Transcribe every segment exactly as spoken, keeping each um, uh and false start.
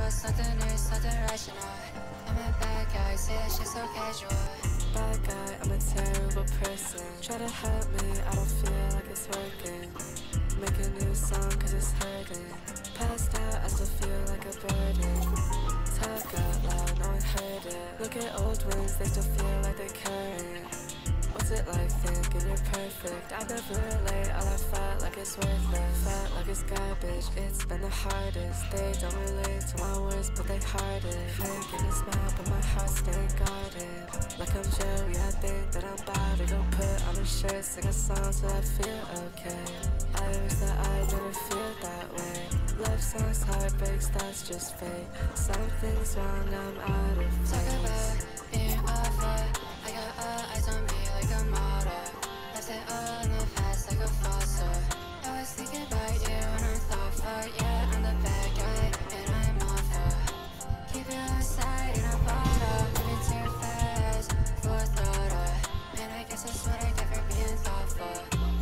about something new, something rational. I'm a bad guy, say that shit so casual. Bad guy, I'm a terrible person. Try to help me, I don't feel like it's working. Make a new song cause it's hurting. Passed out, I still feel like a burden. Talk out loud, no one heard it. Look at old ones, they still feel like they're current. What's it like thinking you're perfect? I never relate, all I felt like it's worthless. Felt like it's garbage, it's been the hardest. They don't relate to my words, but they hearted. Faking a smile, but my heart's staying guarded. Like I'm Joey, I think that I'm about to go put on a shirt, sing a song so I feel okay. I wish that I never feel that way. Love songs, heartbreaks, that's just fate. Something's wrong, I'm out of place. Talk about being over. I got all eyes on me like a model. Left it all in the past like a fossil. I was thinking about you when I'm thoughtful. Yeah, I'm the bad guy and I'm awful. Keep it outside in a bottle. Moving too fast, full throttle. Man, I guess that's what I get for being thoughtful.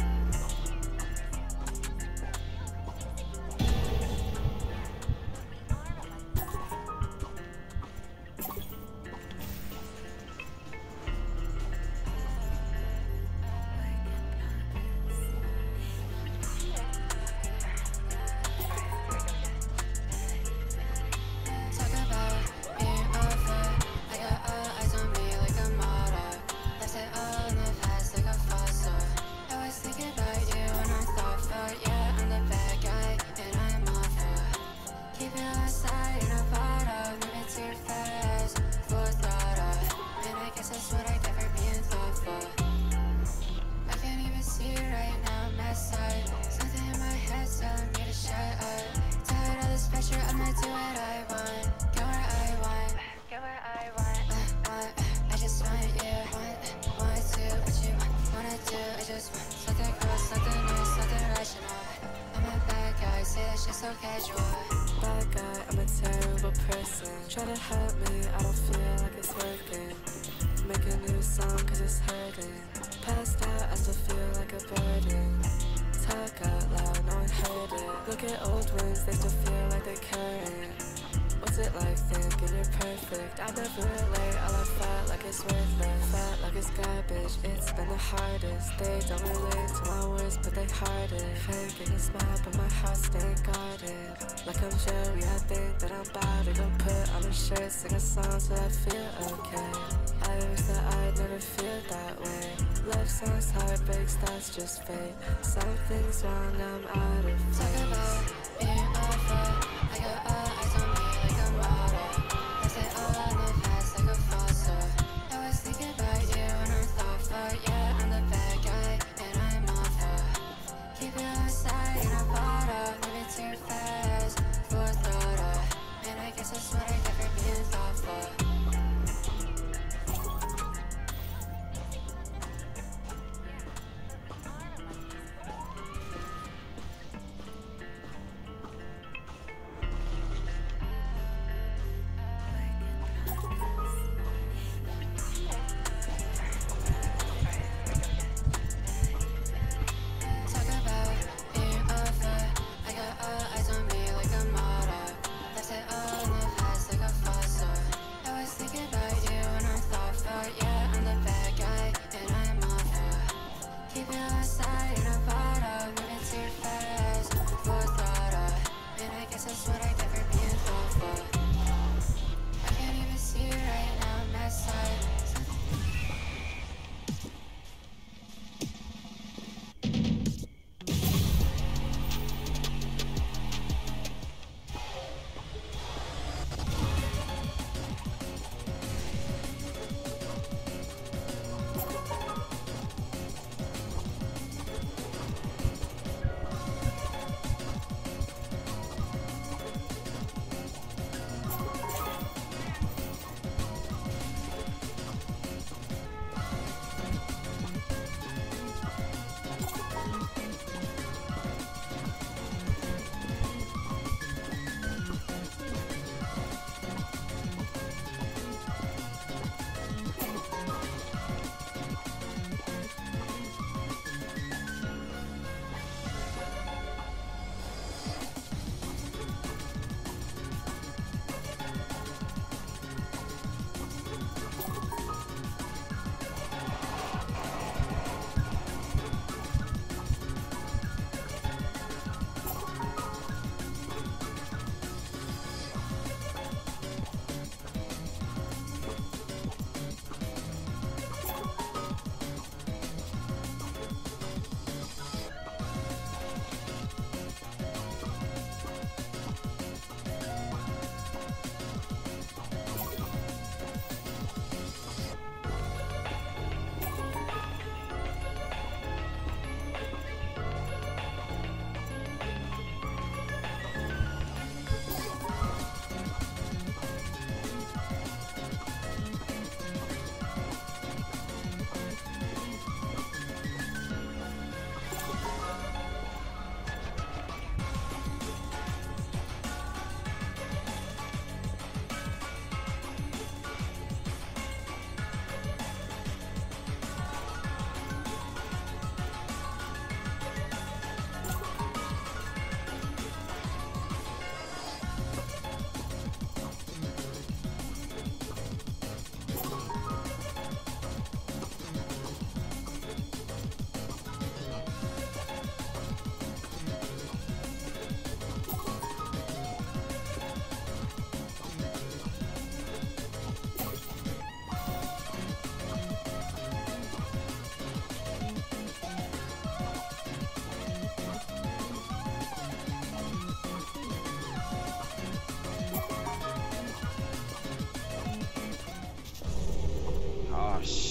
So casual. Bad guy, I'm a terrible person. Try to help me, I don't feel like it's working. Make a new song cause it's hurting. Passed out, I still feel like a burden. Talk out loud, no one heard it. Look at old ones, they still feel like they're current. What's it like thinking you're perfect? I never relate, all I felt like it's worthless. Felt like it's garbage, it's been the hardest. They don't relate to my words, but they hearted. Faking a smile, but my heart's staying guarded. Like I'm Joey, I think that I'm about to go put on a shirt, sing a song so I feel okay. I wish that I'd never feel that way. Love songs, heartbreaks, that's just fate. Something's wrong, I'm out of place. Talk about being over. I got all eyes on me like a model. Left it all in the past like a fossil. I was thinking about you when I'm thoughtful. Yeah, I'm the bad guy and I'm awful. Keep it outside in a bottle. Moving too fast, full throttle. Man, I guess that's what I get for being thoughtful.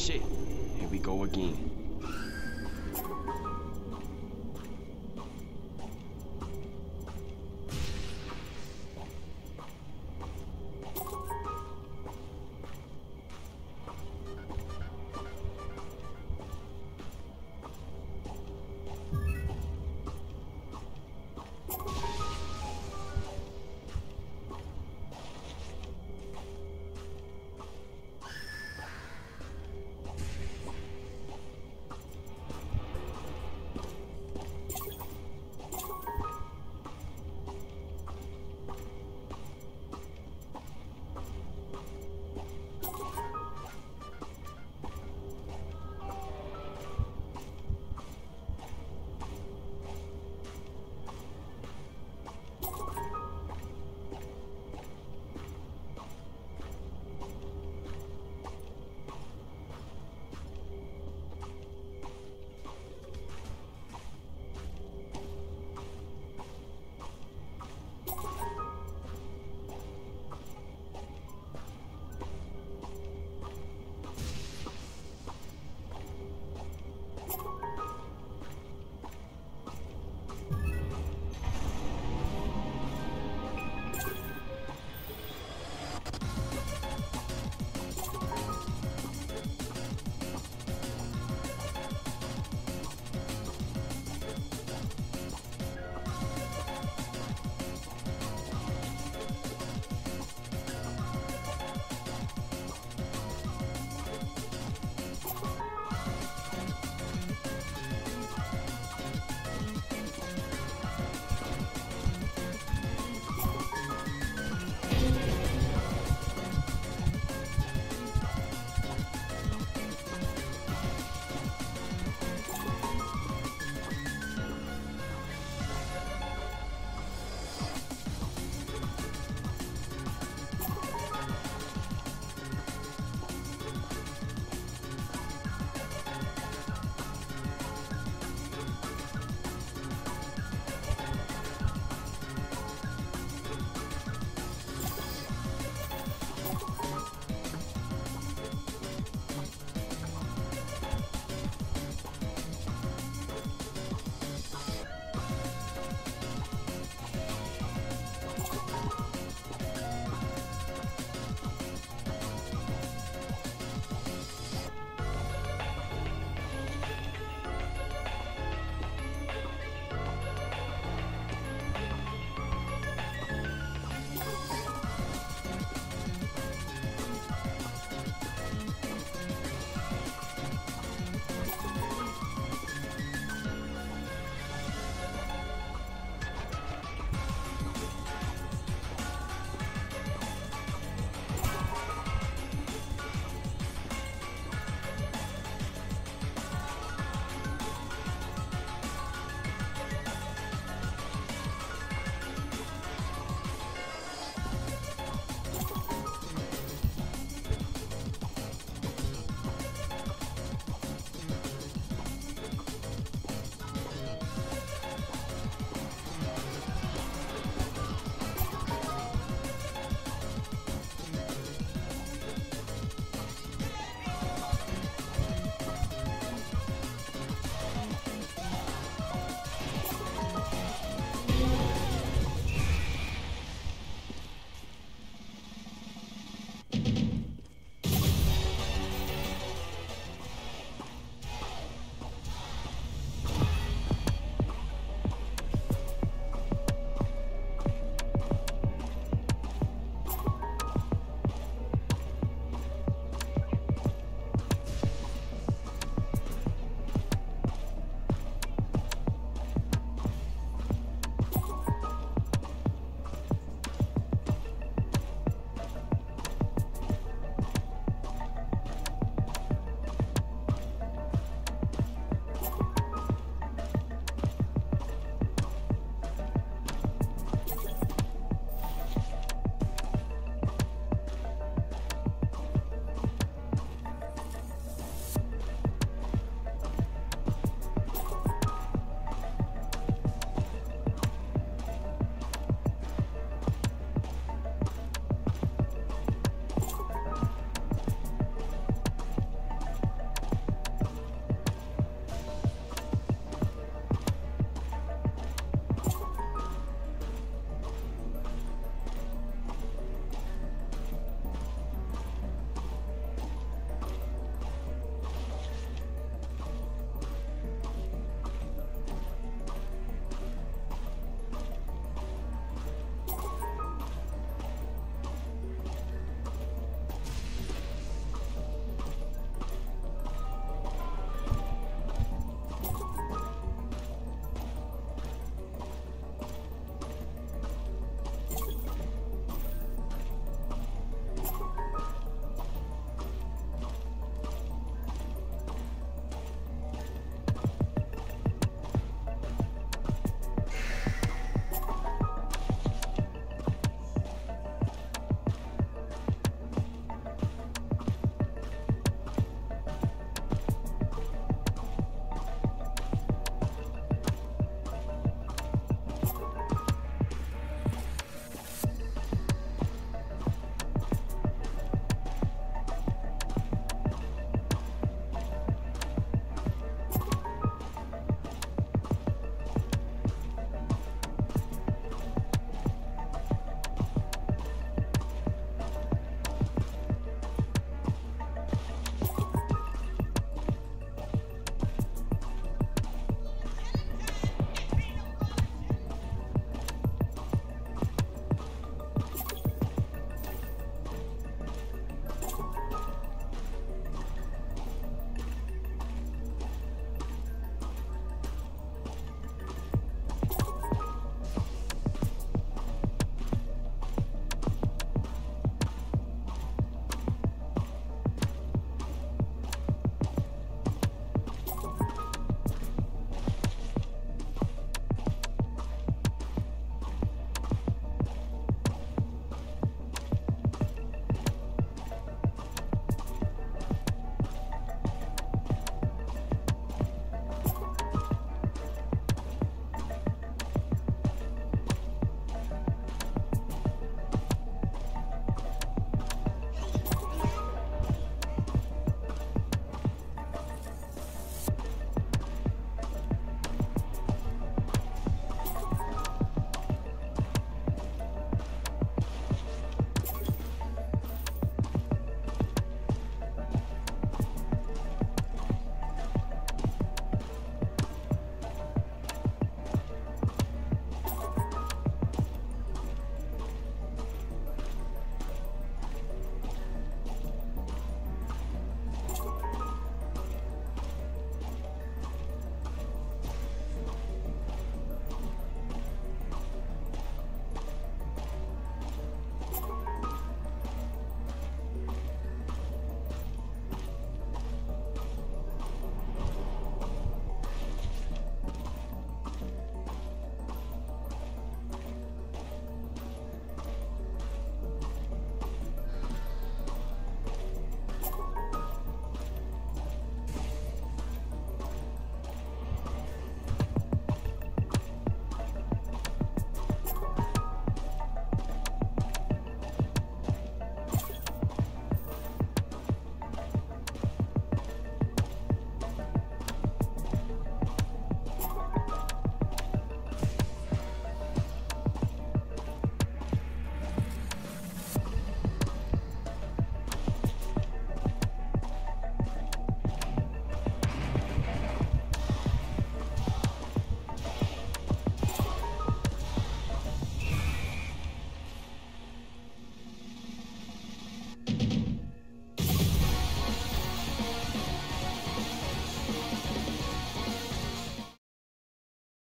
shit, here we go again.